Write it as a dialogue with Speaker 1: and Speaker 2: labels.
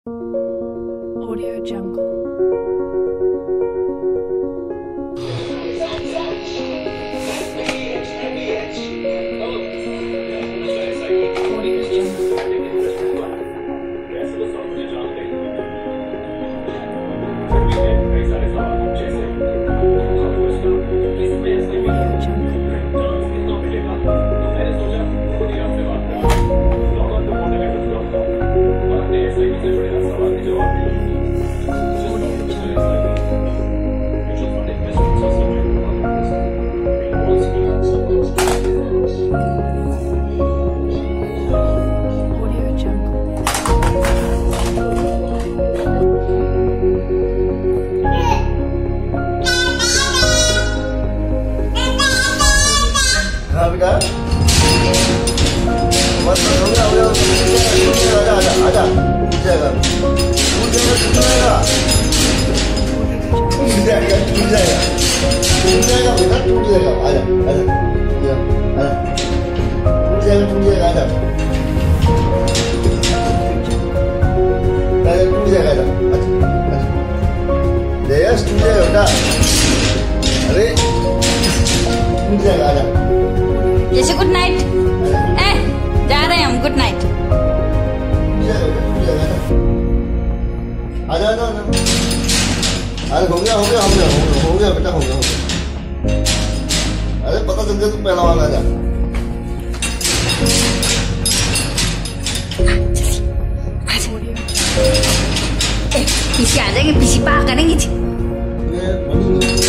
Speaker 1: Audio Jungle.
Speaker 2: बेटा बस हो गया आजा आजा आजा टूट जाएगा टूट जाएगा टूट जाएगा टूट जाएगा टूट जाएगा बेटा टूट जाएगा आजा आजा टूट जाएगा टूट जाएगा आजा टूट जाएगा आजा यस टूट जाएगा बेटा अरे टूट जाएगा आजा
Speaker 3: जैसे गुड नाइट जा रहे हैं हम गुड नाइट
Speaker 2: आजा आजा अरे हो गया बेटा हो गया अरे पता चल गया तुम पहला वाला आजा
Speaker 3: पीछे आ जाएंगे पीछे पा करेंगे